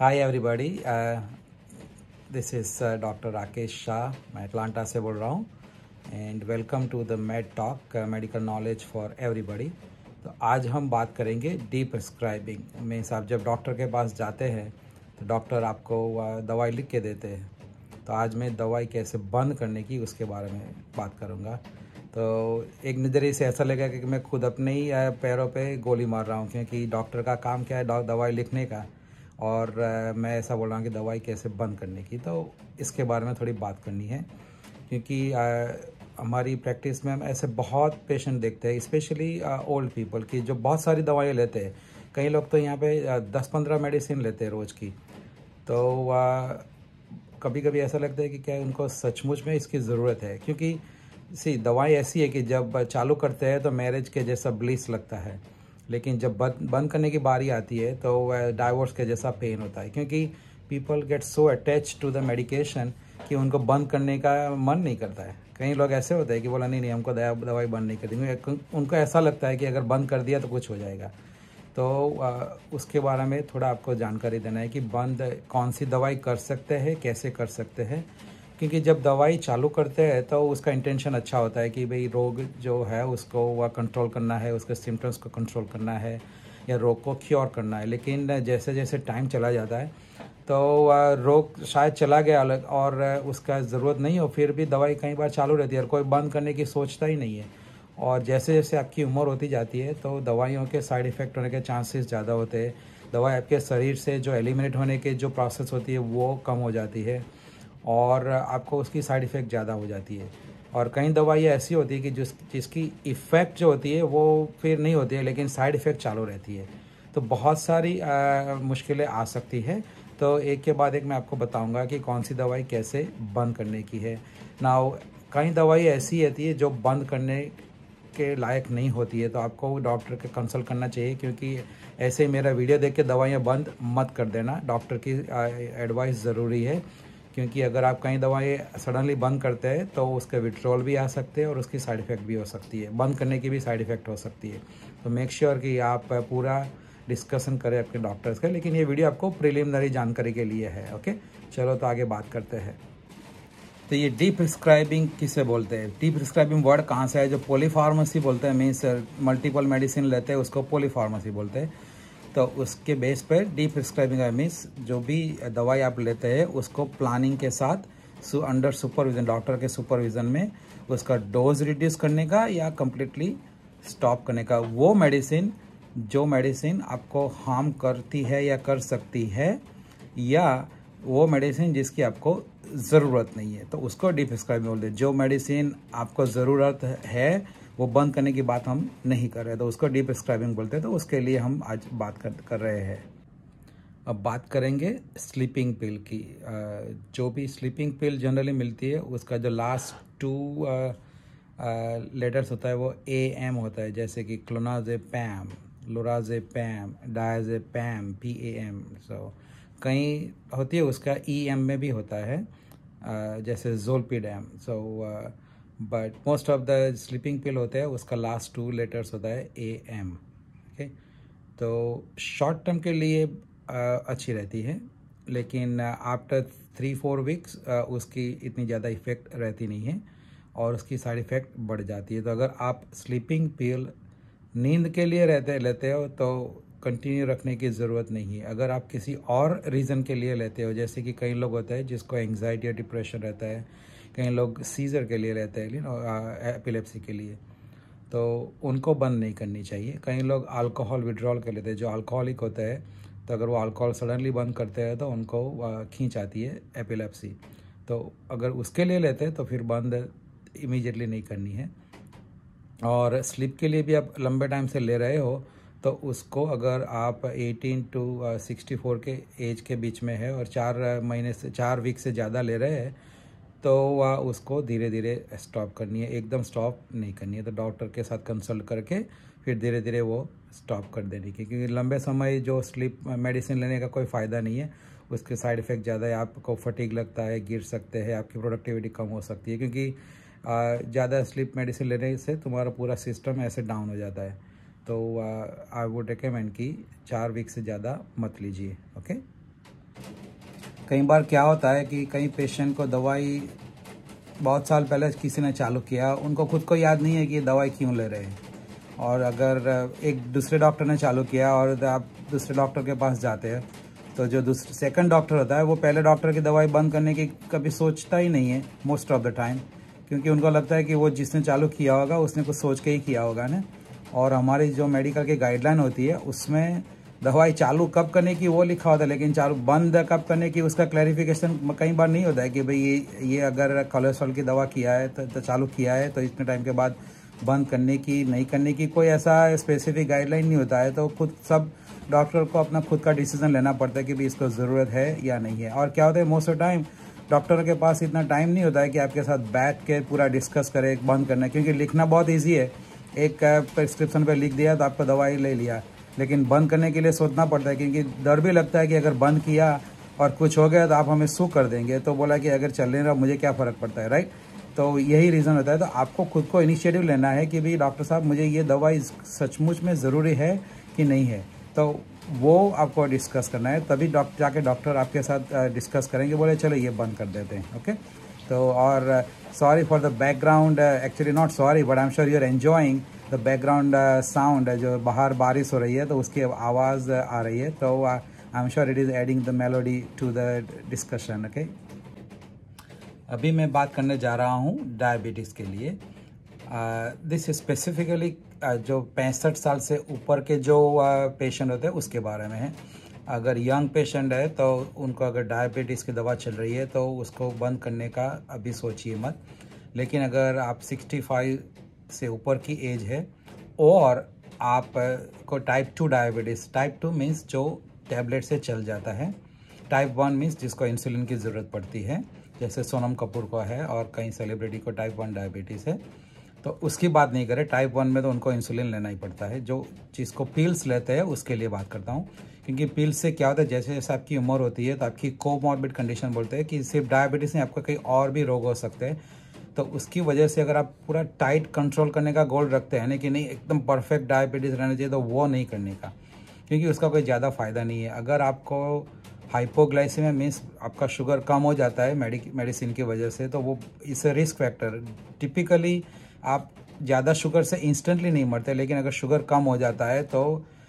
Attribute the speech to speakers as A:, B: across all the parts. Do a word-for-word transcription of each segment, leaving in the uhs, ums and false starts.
A: Hi everybody, this is doctor Rakesh Shah. मैं Atlanta से बोल रहा हूँ and welcome to the med talk, medical knowledge for everybody. तो आज हम बात करेंगे डी प्रिस्क्राइबिंग में। आप जब डॉक्टर के पास जाते हैं तो डॉक्टर आपको uh, दवाई लिख के देते हैं। तो आज मैं दवाई कैसे बंद करने की उसके बारे में बात करूँगा। तो एक नज़रिए से ऐसा लगेगा कि मैं खुद अपने ही uh, पैरों पे गोली मार रहा हूँ, क्योंकि डॉक्टर का काम क्या है, दवाई लिखने का, और uh, मैं ऐसा बोल रहा हूँ कि दवाई कैसे बंद करने की। तो इसके बारे में थोड़ी बात करनी है, क्योंकि uh, हमारी प्रैक्टिस में हम ऐसे बहुत पेशेंट देखते हैं, स्पेशली ओल्ड पीपल की, जो बहुत सारी दवाइयाँ लेते हैं। कई लोग तो यहाँ पे uh, दस पंद्रह मेडिसिन लेते हैं रोज़ की। तो uh, कभी कभी ऐसा लगता है कि क्या उनको सचमुच में इसकी ज़रूरत है, क्योंकि सी दवाई ऐसी है कि जब चालू करते हैं तो मैरिज के जैसा ब्लिस लगता है, लेकिन जब बंद बंद करने की बारी आती है तो डाइवोर्स के जैसा पेन होता है, क्योंकि people get so attached to the medication कि उनको बंद करने का मन नहीं करता है। कई लोग ऐसे होते हैं कि बोला नहीं नहीं हमको दवाई बंद नहीं करनी, उनको ऐसा लगता है कि अगर बंद कर दिया तो कुछ हो जाएगा। तो आ, उसके बारे में थोड़ा आपको जानकारी देना है कि बंद कौन सी दवाई कर सकते हैं, कैसे कर सकते हैं। क्योंकि जब दवाई चालू करते हैं तो उसका इंटेंशन अच्छा होता है कि भाई रोग जो है उसको वह कंट्रोल करना है, उसके सिम्टम्स को कंट्रोल करना है या रोग को क्योर करना है। लेकिन जैसे जैसे टाइम चला जाता है तो रोग शायद चला गया अलग और उसका ज़रूरत नहीं हो, फिर भी दवाई कई बार चालू रहती है और कोई बंद करने की सोचता ही नहीं है। और जैसे जैसे आपकी उम्र होती जाती है तो दवाइयों के साइड इफ़ेक्ट होने के चांसेस ज़्यादा होते हैं। दवाई आपके शरीर से जो एलिमिनेट होने के जो प्रोसेस होती है वो कम हो जाती है और आपको उसकी साइड इफ़ेक्ट ज़्यादा हो जाती है। और कई दवाइयाँ ऐसी होती है कि जिस जिसकी इफ़ेक्ट जो होती है वो फिर नहीं होती है, लेकिन साइड इफ़ेक्ट चालू रहती है। तो बहुत सारी मुश्किलें आ सकती है। तो एक के बाद एक मैं आपको बताऊंगा कि कौन सी दवाई कैसे बंद करने की है। नाउ कई दवाई ऐसी रहती है जो बंद करने के लायक नहीं होती है, तो आपको डॉक्टर के कंसल्ट करना चाहिए, क्योंकि ऐसे ही मेरा वीडियो देख के दवाइयाँ बंद मत कर देना। डॉक्टर की एडवाइस ज़रूरी है, क्योंकि अगर आप कई दवाएं सडनली बंद करते हैं तो उसके विड्रॉल भी आ सकते हैं और उसकी साइड इफ़ेक्ट भी हो सकती है, बंद करने की भी साइड इफ़ेक्ट हो सकती है। तो मेक श्योर कि आप पूरा डिस्कशन करें अपने डॉक्टर्स का। लेकिन ये वीडियो आपको प्रिलिमिनरी जानकारी के लिए है। ओके, चलो तो आगे बात करते हैं। तो ये डी प्रिस्क्राइबिंग किसे बोलते हैं? डी प्रिस्क्राइबिंग वर्ड कहाँ से है? जो पॉलीफार्मेसी बोलते हैं, मीन्स मल्टीपल मेडिसिन लेते हैं उसको पॉलीफार्मेसी बोलते हैं। तो उसके बेस पर डी प्रिस्क्राइबिंग मीन्स जो भी दवाई आप लेते हैं उसको प्लानिंग के साथ अंडर सुपरविज़न, डॉक्टर के सुपरविज़न में उसका डोज रिड्यूस करने का या कम्प्लीटली स्टॉप करने का। वो मेडिसिन जो मेडिसिन आपको हार्म करती है या कर सकती है, या वो मेडिसिन जिसकी आपको ज़रूरत नहीं है, तो उसको डी प्रिस्क्राइबिंग बोलते हैं। जो मेडिसिन आपको ज़रूरत है वो बंद करने की बात हम नहीं कर रहे, तो उसको डी प्रिस्क्राइबिंग बोलते हैं। तो उसके लिए हम आज बात कर कर रहे हैं। अब बात करेंगे स्लीपिंग पिल की। जो भी स्लीपिंग पिल जनरली मिलती है उसका जो लास्ट टू लेटर्स होता है वो ए एम होता है, जैसे कि क्लोनाज़ेपैम, लोराज़ेपैम, डायज़ेपैम, पी ए एम। सो कहीं होती है उसका ई एम में भी होता है, uh, जैसे zolpidem. So but most of the sleeping pill होते हैं उसका लास्ट टू लेटर्स होता है ए एम। ओके, तो शॉर्ट टर्म के लिए uh, अच्छी रहती है, लेकिन आफ्टर थ्री फोर वीक्स उसकी इतनी ज़्यादा इफ़ेक्ट रहती नहीं है और उसकी साइड इफ़ेक्ट बढ़ जाती है। तो अगर आप स्लीपिंग पिल नींद के लिए रहते लेते हो तो कंटिन्यू रखने की ज़रूरत नहीं है। अगर आप किसी और रीज़न के लिए लेते हो, जैसे कि कई लोग होते हैं जिसको एंग्जाइटी या डिप्रेशन रहता है, कई लोग सीजर के लिए रहते हैं, एपिलेप्सी के लिए, तो उनको बंद नहीं करनी चाहिए। कई लोग अल्कोहल विड्रॉल कर लेते हैं, जो अल्कोहलिक होता है, तो अगर वो अल्कोहल सडनली बंद करते हैं तो उनको खींच आती है एपिलेप्सी। तो अगर उसके लिए लेते हैं तो फिर बंद इमीडिएटली नहीं करनी है। और स्लीप के लिए भी आप लंबे टाइम से ले रहे हो तो उसको अगर आप अठारह टू सिक्सटी फोर के एज के बीच में है और चार महीने से चार वीक से ज़्यादा ले रहे हैं तो वह उसको धीरे धीरे स्टॉप करनी है, एकदम स्टॉप नहीं करनी है। तो डॉक्टर के साथ कंसल्ट करके फिर धीरे धीरे वो स्टॉप कर देनी की, क्योंकि लंबे समय जो स्लीप मेडिसिन लेने का कोई फ़ायदा नहीं है, उसके साइड इफ़ेक्ट ज़्यादा है। आपको फटीग लगता है, गिर सकते हैं, आपकी प्रोडक्टिविटी कम हो सकती है, क्योंकि ज़्यादा स्लीप मेडिसिन लेने से तुम्हारा पूरा सिस्टम ऐसे डाउन हो जाता है। तो आई वुड रिकमेंड कि चार वीक से ज़्यादा मत लीजिए। ओके, कई बार क्या होता है कि कई पेशेंट को दवाई बहुत साल पहले किसी ने चालू किया, उनको खुद को याद नहीं है कि दवाई क्यों ले रहे हैं। और अगर एक दूसरे डॉक्टर ने चालू किया और आप दूसरे डॉक्टर के पास जाते हैं, तो जो दूसरे सेकंड डॉक्टर होता है वो पहले डॉक्टर की दवाई बंद करने की कभी सोचता ही नहीं है मोस्ट ऑफ द टाइम, क्योंकि उनको लगता है कि वो जिसने चालू किया होगा उसने कुछ सोच के ही किया होगा ना। और हमारी जो मेडिकल की गाइडलाइन होती है उसमें दवाई चालू कब करने की वो लिखा होता है, लेकिन चालू बंद कब करने की उसका क्लैरिफिकेशन कई बार नहीं होता है कि भाई ये ये अगर कोलेस्ट्रॉल की दवा किया है तो, तो चालू किया है तो इतने टाइम के बाद बंद करने की नहीं करने की कोई ऐसा स्पेसिफिक गाइडलाइन नहीं होता है। तो खुद सब डॉक्टर को अपना खुद का डिसीजन लेना पड़ता है कि भाई इसको ज़रूरत है या नहीं है। और क्या होता है मोस्ट ऑफ टाइम डॉक्टर के पास इतना टाइम नहीं होता है कि आपके साथ बैठ के पूरा डिस्कस करे बंद करना, क्योंकि लिखना बहुत ईजी है, एक प्रिस्क्रिप्शन पे लिख दिया तो आपको दवाई ले लिया, लेकिन बंद करने के लिए सोचना पड़ता है, क्योंकि डर भी लगता है कि अगर बंद किया और कुछ हो गया तो आप हमें सू कर देंगे। तो बोला कि अगर चल रहा मुझे क्या फ़र्क पड़ता है, राइट। तो यही रीज़न होता है। तो आपको खुद को इनिशिएटिव लेना है कि भाई डॉक्टर साहब मुझे ये दवाई सचमुच में ज़रूरी है कि नहीं है, तो वो आपको डिस्कस करना है। तभी डॉक्टर जाके डॉक्टर आपके साथ डिस्कस करेंगे, बोले चलो ये बंद कर देते हैं, ओके। तो और sorry for the background, actually not sorry but I am sure you are enjoying the background sound. जो बाहर बारिश हो रही है तो उसकी आवाज़ आ रही है, तो I am sure it is adding the melody to the discussion, okay. अभी मैं बात करने जा रहा हूँ डायबिटीज़ के लिए। दिस स्पेसिफिकली जो पैंसठ साल से ऊपर के जो पेशेंट होते हैं उसके बारे में है। अगर यंग पेशेंट है तो उनको अगर डायबिटीज़ की दवा चल रही है तो उसको बंद करने का अभी सोचिए मत। लेकिन अगर आप पैंसठ से ऊपर की एज है और आप को type two diabetes, type two means जो टैबलेट से चल जाता है, टाइप वन मीन्स जिसको इंसुलिन की ज़रूरत पड़ती है, जैसे सोनम कपूर को है और कई सेलिब्रिटी को टाइप वन डायबिटीज़ है, तो उसकी बात नहीं करें। टाइप वन में तो उनको इंसुलिन लेना ही पड़ता है। जो जिसको पिल्स लेते हैं उसके लिए बात करता हूँ, क्योंकि पिल्स से क्या होता है, जैसे जैसे आपकी उम्र होती है तो आपकी कोमॉर्बिड कंडीशन बोलते हैं कि सिर्फ डायबिटीज़ नहीं, आपका कई और भी रोग हो सकते हैं। तो उसकी वजह से अगर आप पूरा टाइट कंट्रोल करने का गोल रखते हैं ना कि नहीं एकदम परफेक्ट डायबिटीज़ रहना चाहिए, तो वो नहीं करने का, क्योंकि उसका कोई ज़्यादा फ़ायदा नहीं है। अगर आपको हाइपोग्लाइसीमिया मीन्स आपका शुगर कम हो जाता है मेडिसिन की वजह से, तो वो इस रिस्क फैक्टर। टिपिकली आप ज़्यादा शुगर से इंस्टेंटली नहीं मरते, लेकिन अगर शुगर कम हो जाता है तो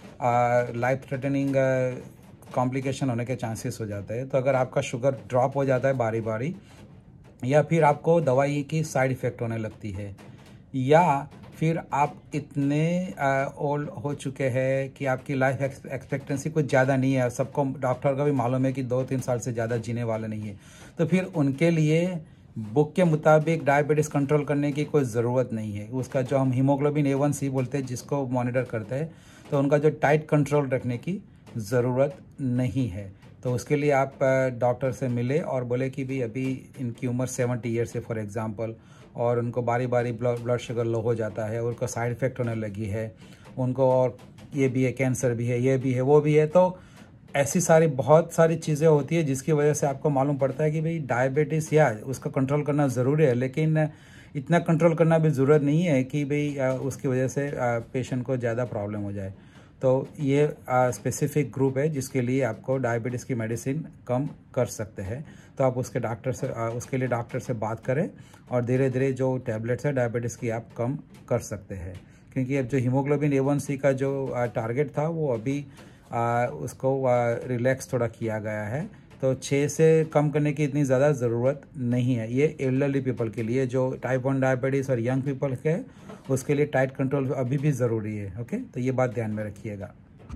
A: लाइफ थ्रेटनिंग कॉम्प्लिकेशन होने के चांसेस हो जाते हैं। तो अगर आपका शुगर ड्रॉप हो जाता है बारी बारी, या फिर आपको दवाई की साइड इफ़ेक्ट होने लगती है, या फिर आप इतने ओल्ड हो चुके हैं कि आपकी लाइफ एक्सपेक्टेंसी कुछ ज़्यादा नहीं है, सबको डॉक्टर का भी मालूम है कि दो तीन साल से ज़्यादा जीने वाले नहीं है, तो फिर उनके लिए बुक के मुताबिक डायबिटीज़ कंट्रोल करने की कोई ज़रूरत नहीं है। उसका जो हम हीमोग्लोबिन ए वन सी बोलते हैं जिसको मॉनिटर करते हैं, तो उनका जो टाइट कंट्रोल रखने की ज़रूरत नहीं है। तो उसके लिए आप डॉक्टर से मिले और बोले कि भाई अभी इनकी उम्र सेवेंटी ईयर्स है फॉर एग्ज़ाम्पल, और उनको बारी बारी ब्लड शुगर लो हो जाता है, उनको साइड इफ़ेक्ट होने लगी है, उनको और ये भी है, कैंसर भी है, ये भी है, वो भी है। तो ऐसी सारी बहुत सारी चीज़ें होती है जिसकी वजह से आपको मालूम पड़ता है कि भाई डायबिटीज़ या उसका कंट्रोल करना ज़रूरी है, लेकिन इतना कंट्रोल करना भी ज़रूरत नहीं है कि भाई उसकी वजह से पेशेंट को ज़्यादा प्रॉब्लम हो जाए। तो ये स्पेसिफिक ग्रुप है जिसके लिए आपको डायबिटीज़ की मेडिसिन कम कर सकते हैं। तो आप उसके डॉक्टर से आ, उसके लिए डॉक्टर से बात करें और धीरे धीरे जो टैबलेट्स है डायबिटीज़ की आप कम कर सकते हैं, क्योंकि अब जो हीमोग्लोबिन ए वन सी का जो टारगेट था वो अभी आ, उसको रिलैक्स थोड़ा किया गया है। तो छः से कम करने की इतनी ज़्यादा ज़रूरत नहीं है। ये एल्डरली पीपल के लिए, जो टाइप वन डायबिटीज़ और यंग पीपल के उसके लिए टाइट कंट्रोल अभी भी ज़रूरी है, ओके। तो ये बात ध्यान में रखिएगा।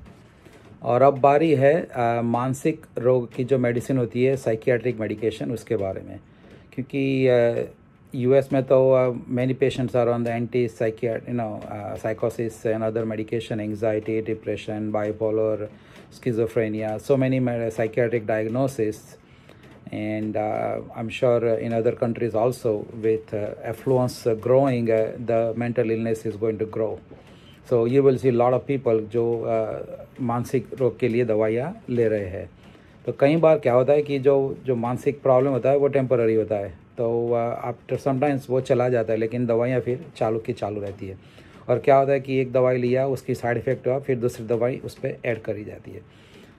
A: और अब बारी है आ, मानसिक रोग की जो मेडिसिन होती है, साइकियाट्रिक मेडिकेशन, उसके बारे में, क्योंकि यूएस में तो many patients are on the anti साइकियाट you know साइकोसिस and other medication, anxiety, depression, bipolar, schizophrenia, so many psychiatric diagnoses, and uh, I'm sure in other countries also with uh, affluence uh, growing, uh, the mental illness is going to grow. So you will see a lot of people जो uh, मानसिक रोग के लिए दवाइयाँ ले रहे हैं। तो कई बार क्या होता है कि जो जो मानसिक प्रॉब्लम होता है वो टेम्पररी होता है, तो आफ्टर समटाइम्स वो चला जाता है, लेकिन दवाइयाँ फिर चालू की चालू रहती है। और क्या होता है कि एक दवाई लिया, उसकी साइड इफ़ेक्ट हुआ, फिर दूसरी दवाई उस पर ऐड करी जाती है।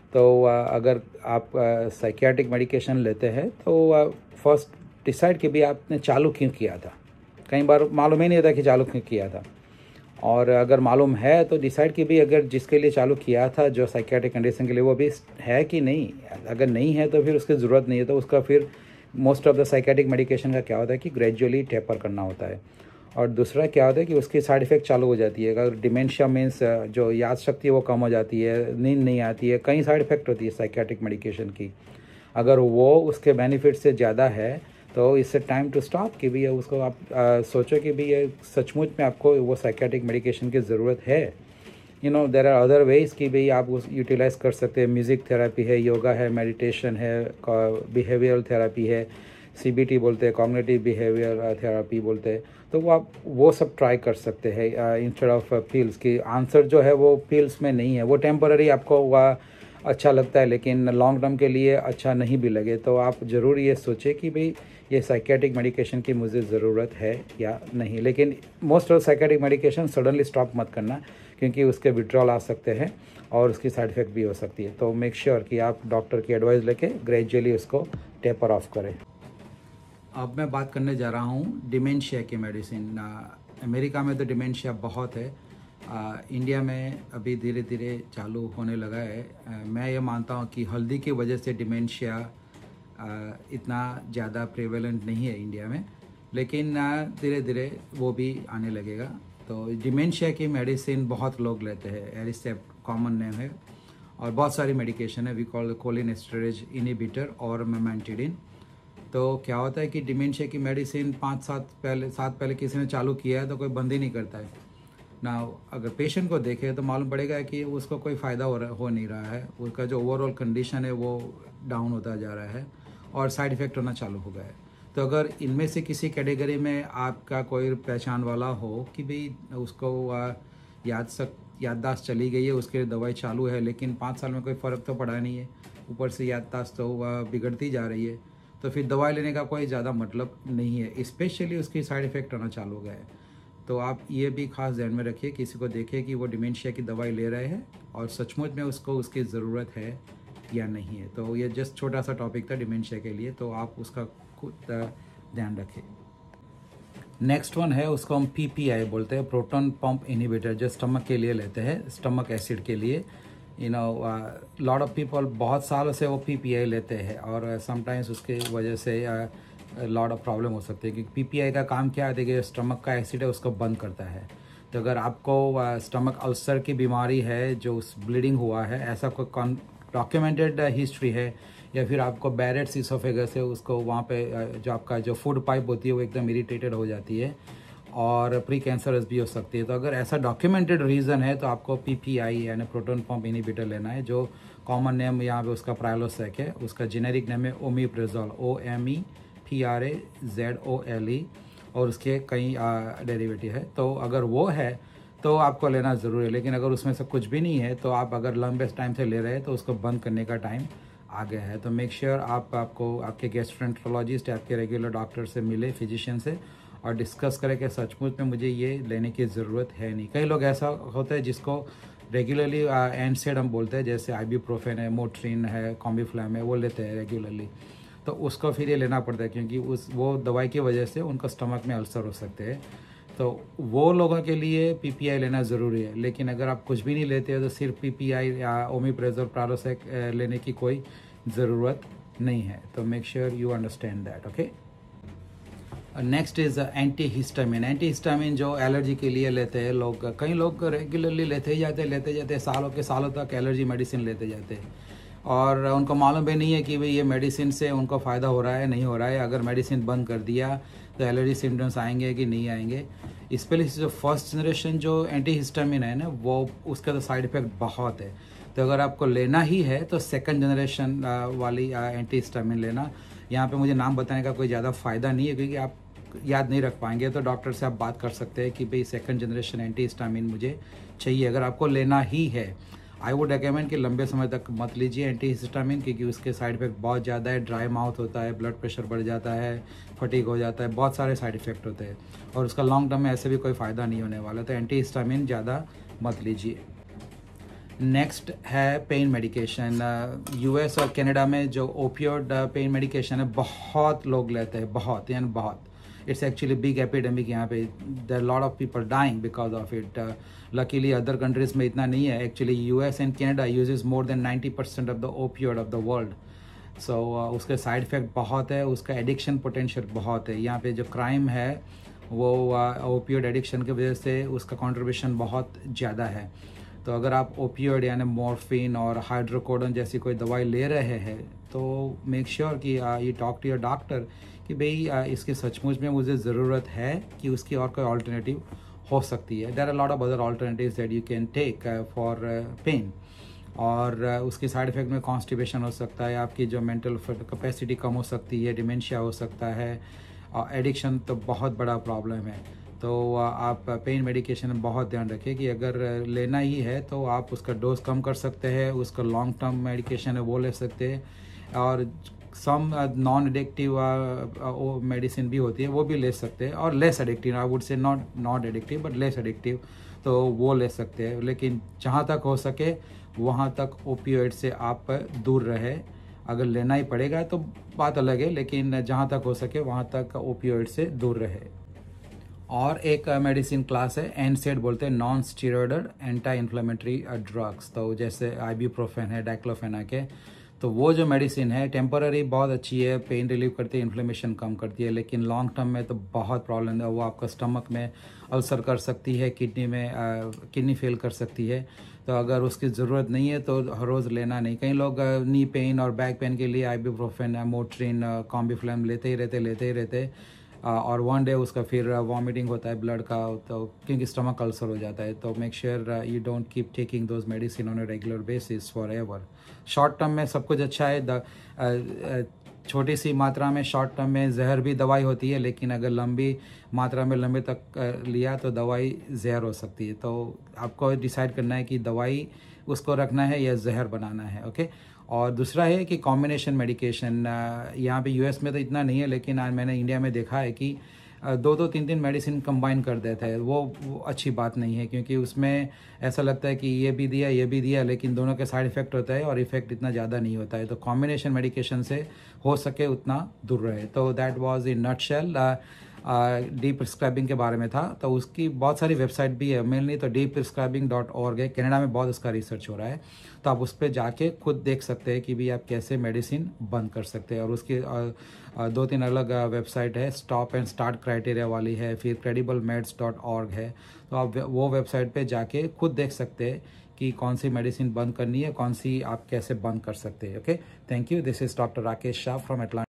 A: तो अगर आप साइकियाट्रिक मेडिकेशन लेते हैं तो फर्स्ट डिसाइड कि भी आपने चालू क्यों किया था। कई बार मालूम ही नहीं होता कि चालू क्यों किया था, और अगर मालूम है तो डिसाइड कि भी अगर जिसके लिए चालू किया था जो साइकियाट्रिक कंडीशन के लिए वो भी है कि नहीं। अगर नहीं है तो फिर उसकी ज़रूरत नहीं है, तो उसका फिर most of the psychiatric medication का क्या होता है कि ग्रेजुअली टेपर करना होता है। और दूसरा क्या होता है कि उसकी साइड इफ़ेक्ट चालू हो जाती है। अगर डिमेंशिया मीन्स जो याद शक्ति वो कम हो जाती है, नींद नहीं आती है, कई साइड इफ़ेक्ट होती है साइकियाट्रिक मेडिकेशन की। अगर वो उसके बेनिफिट से ज़्यादा है तो इससे टाइम टू स्टॉप कि भी उसको आप आ, सोचो कि भी ये सचमुच में आपको वो साइकियाट्रिक मेडिकेशन की ज़रूरत है। You know there are other ways कि भाई आप उस यूटिलाइज कर सकते हैं। म्यूज़िक थेरेपी है, योगा है, मेडिटेशन है, बिहेवियरल थेरेपी है, सीबीटी बोलते हैं, कॉग्निटिव बिहेवियर थेरेपी बोलते हैं। तो वो आप वो सब ट्राई कर सकते हैं इंस्टेड ऑफ पिल्स की। आंसर जो है वो पिल्स में नहीं है, वो टेम्पररी आपको वह अच्छा लगता है लेकिन लॉन्ग टर्म के लिए अच्छा नहीं भी लगे तो आप ज़रूर ये सोचें कि भाई ये साइकियाट्रिक मेडिकेशन की मुझे ज़रूरत है या नहीं। लेकिन most of psychiatric medication suddenly stop मत करना, क्योंकि उसके विड्रॉल आ सकते हैं और उसकी साइड इफ़ेक्ट भी हो सकती है। तो मेक श्योर कि आप डॉक्टर की एडवाइस लेके ग्रेजुअली उसको टेपर ऑफ करें। अब मैं बात करने जा रहा हूँ डिमेंशिया की मेडिसिन। अमेरिका में तो डिमेंशिया बहुत है, आ, इंडिया में अभी धीरे धीरे चालू होने लगा है। आ, मैं ये मानता हूँ कि हल्दी की वजह से डिमेंशिया आ, इतना ज़्यादा प्रेवेलेंट नहीं है इंडिया में, लेकिन धीरे धीरे वो भी आने लगेगा। तो डिमेंशिया की मेडिसिन बहुत लोग लेते हैं, एरिसेप्ट कॉमन नेम है, और बहुत सारी मेडिकेशन है। वी कॉल कोलिनेस्टरेज इनहिबिटर और मेमेंटिडिन। तो क्या होता है कि डिमेंशिया की मेडिसिन पाँच सात पहले सात पहले किसी ने चालू किया है तो कोई बंद ही नहीं करता है ना। अगर पेशेंट को देखे तो मालूम पड़ेगा कि उसको कोई फ़ायदा हो रहा हो नहीं रहा है, उसका जो ओवरऑल कंडीशन है वो डाउन होता जा रहा है और साइड इफ़ेक्ट होना चालू हो गया है। तो अगर इनमें से किसी कैटेगरी में आपका कोई पहचान वाला हो कि भाई उसको याद सक याददाश्त चली गई है, उसके लिए दवाई चालू है लेकिन पाँच साल में कोई फ़र्क तो पड़ा नहीं है, ऊपर से याददाश्त तो बिगड़ती जा रही है, तो फिर दवाई लेने का कोई ज़्यादा मतलब नहीं है, स्पेशली उसकी साइड इफ़ेक्ट होना चालू हो गया है। तो आप ये भी खास ध्यान में रखिए, किसी को देखें कि वो डिमेंशिया की दवाई ले रहे हैं और सचमुच में उसको उसकी ज़रूरत है या नहीं है। तो ये जस्ट छोटा सा टॉपिक था डिमेंशिया के लिए, तो आप उसका खुद ध्यान रखें। नेक्स्ट वन है, उसको हम पी पी आई बोलते हैं, प्रोटॉन पंप इनहिबिटर, जो स्टमक के लिए लेते हैं, स्टमक एसिड के लिए। You know lot of people बहुत सालों से वो पी पी आई लेते हैं और समटाइम्स उसके वजह से लॉट ऑफ प्रॉब्लम हो सकती है, क्योंकि पी पी आई का काम क्या है, देखिए स्टमक का एसिड है उसको बंद करता है। तो अगर आपको स्टमक अल्सर की बीमारी है, जो उस ब्लीडिंग हुआ है, ऐसा कोई डॉक्यूमेंटेड हिस्ट्री है, या फिर आपको बैरेट्स इसोफेगस है, उसको वहाँ पे जो आपका जो फूड पाइप होती है वो एकदम इरिटेटेड हो जाती है और प्री कैंसरस भी हो सकती है। तो अगर ऐसा डॉक्यूमेंटेड रीज़न है तो आपको पी पी आई यानी प्रोटॉन पंप इनहिबिटर लेना है, जो कॉमन नेम यहाँ पे उसका प्राइलोसेक है, उसका जेनेरिक नेम है omeprazole, O M E P R A Z O L E, और उसके कई डेरिवेटिव है। तो अगर वो है तो आपको लेना ज़रूरी है, लेकिन अगर उसमें से कुछ भी नहीं है तो आप अगर लंबे टाइम से ले रहे हैं तो उसको बंद करने का टाइम आ गया है। तो मेक श्योर sure आप आपको आपके गैस्ट्रोएंटरोलॉजिस्ट, आपके रेगुलर डॉक्टर से मिले, फिजिशियन से, और डिस्कस करें कि सचमुच में मुझे ये लेने की ज़रूरत है नहीं। कई लोग ऐसा होता है जिसको रेगुलरली एनसेड हम बोलते हैं, जैसे आइबुप्रोफेन है, मोट्रिन है, कॉम्बिफ्लैम है, वो लेते हैं रेगुलरली, तो उसको फिर ये लेना पड़ता है क्योंकि उस वो दवाई की वजह से उनका स्टमक में अल्सर हो सकते हैं। तो वो लोगों के लिए पी पी आई लेना ज़रूरी है। लेकिन अगर आप कुछ भी नहीं लेते हो तो सिर्फ पी पी आई या ओमिप्रेजोल, प्राइलोसेक लेने की कोई ज़रूरत नहीं है। तो make sure you understand that, okay. Next is anti histamine. Anti histamine जो एलर्जी के लिए लेते हैं लोग, कई लोग रेगुलरली लेते ही जाते लेते जाते सालों के सालों तक एलर्जी मेडिसिन लेते जाते हैं और उनको मालूम भी नहीं है कि भाई ये मेडिसिन से उनको फ़ायदा हो रहा है नहीं हो रहा है। अगर मेडिसिन बंद कर दिया तो एलर्जी सिम्टम्स आएंगे कि नहीं आएंगे। स्पेशली जो फर्स्ट जनरेशन जो एंटी हिस्टामिन है ना, वो उसका तो साइड इफ़ेक्ट बहुत है। तो अगर आपको लेना ही है तो सेकंड जनरेशन वाली एंटी हिस्टामिन लेना। यहाँ पे मुझे नाम बताने का कोई ज़्यादा फ़ायदा नहीं है क्योंकि आप याद नहीं रख पाएंगे, तो डॉक्टर से आप बात कर सकते हैं कि भाई सेकंड जनरेशन एंटी हिस्टामिन मुझे चाहिए। अगर आपको लेना ही है, आई वुड रिकमेंड कि लंबे समय तक मत लीजिए एंटी हिस्टामिन, क्योंकि उसके साइड इफ़ेक्ट बहुत ज़्यादा है। ड्राई माउथ होता है, ब्लड प्रेशर बढ़ जाता है, फटीग हो जाता है, बहुत सारे साइड इफ़ेक्ट होते हैं और उसका लॉन्ग टर्म में ऐसे भी कोई फ़ायदा नहीं होने वाला। तो एंटी हिस्टामिन ज़्यादा मत लीजिए। नेक्स्ट है पेन मेडिकेशन। यूएस और कनाडा में जो ओपियोड पेन मेडिकेशन है बहुत लोग लेते हैं, बहुत यानी बहुत। इट्स एक्चुअली बिग एपिडेमिक यहाँ पे। There lot of people dying because of it. Luckily other countries में इतना नहीं है। Actually US and Canada uses more than ninety percent of the opioid of the world. So उसके side effect बहुत है, उसका एडिक्शन पोटेंशियल बहुत है। यहाँ पे जो क्राइम है वो ओपियोड एडिक्शन की वजह से उसका कंट्रीब्यूशन बहुत ज़्यादा है। तो अगर आप ओपियोड यानी मॉर्फिन और हाइड्रोकोडोन जैसी कोई दवाई ले रहे हैं तो मेक श्योर sure कि you talk to your doctor कि भाई इसकी सचमुच में मुझे ज़रूरत है कि उसकी और कोई ऑल्टरनेटिव हो सकती है। There are lot of other alternatives that you can take for pain. और uh, उसके साइड इफ़ेक्ट में कॉन्स्टिपेशन हो सकता है, आपकी जो मेंटल कैपेसिटी कम हो सकती है, डिमेंशिया हो सकता है, और एडिक्शन तो बहुत बड़ा प्रॉब्लम है। तो uh, आप पेन मेडिकेशन में बहुत ध्यान रखें कि अगर लेना ही है तो आप उसका डोज कम कर सकते हैं, उसका लॉन्ग टर्म मेडिकेशन है वो ले सकते हैं, और सम नॉन एडिक्टिव मेडिसिन भी होती है वो भी ले सकते हैं, और less addictive, I would say not not addictive but less addictive, तो वो ले सकते हैं। लेकिन जहाँ तक हो सके वहाँ तक ओपियोइड से आप दूर रहे। अगर लेना ही पड़ेगा तो बात अलग है, लेकिन जहाँ तक हो सके वहाँ तक ओपियोइड से दूर रहे। और एक मेडिसिन क्लास है एनसेड बोलते हैं, non steroidal anti inflammatory drugs. तो जैसे आइबुप्रोफेन है, डाइक्लोफेनाक है, तो वो जो मेडिसिन है टेम्पररी बहुत अच्छी है, पेन रिलीव करती है, इन्फ्लेमेशन कम करती है, लेकिन लॉन्ग टर्म में तो बहुत प्रॉब्लम है। वो आपका स्टमक में अल्सर कर सकती है, किडनी में किडनी फेल कर सकती है। तो अगर उसकी ज़रूरत नहीं है तो हर रोज़ लेना नहीं। कई लोग नी पेन और बैक पेन के लिए आइबुप्रोफेन, मोट्रिन, कॉम्बिफ्लैम लेते ही रहते लेते ही रहते और वन डे उसका फिर वॉमिटिंग होता है ब्लड का, तो क्योंकि स्टमक अल्सर हो जाता है। तो make sure you don't keep taking those medicine on a regular basis forever. Short term में सब कुछ अच्छा है, द छोटी सी मात्रा में शॉर्ट टर्म में जहर भी दवाई होती है, लेकिन अगर लंबी मात्रा में लंबे तक लिया तो दवाई जहर हो सकती है। तो आपको डिसाइड करना है कि दवाई उसको रखना है या जहर बनाना है। ओके। और दूसरा है कि कॉम्बिनेशन मेडिकेशन। यहाँ पे यूएस में तो इतना नहीं है, लेकिन आज मैंने इंडिया में देखा है कि दो दो तीन तीन मेडिसिन कंबाइन कर देते हैं। वो, वो अच्छी बात नहीं है, क्योंकि उसमें ऐसा लगता है कि ये भी दिया ये भी दिया, लेकिन दोनों के साइड इफ़ेक्ट होता है और इफ़ेक्ट इतना ज़्यादा नहीं होता है। तो कॉम्बिनेशन मेडिकेशन से हो सके उतना दूर रहे। तो that was in nutshell deprescribing के बारे में था। तो उसकी बहुत सारी वेबसाइट भी है, मेनली तो डी प्रिस्क्राइबिंग डॉट ऑर्ग है, कनाडा में बहुत उसका रिसर्च हो रहा है। तो आप उस पर जाके खुद देख सकते हैं कि भी आप कैसे मेडिसिन बंद कर सकते हैं। और उसकी दो तीन अलग वेबसाइट है, स्टॉप एंड स्टार्ट क्राइटेरिया वाली है, फिर क्रेडिबल मेड्स डॉट ऑर्ग है। तो आप वो वेबसाइट पे जाके खुद देख सकते हैं कि कौन सी मेडिसिन बंद करनी है, कौन सी आप कैसे बंद कर सकते हैं। Okay, thank you. This is doctor Rakesh Shah from Atlanta.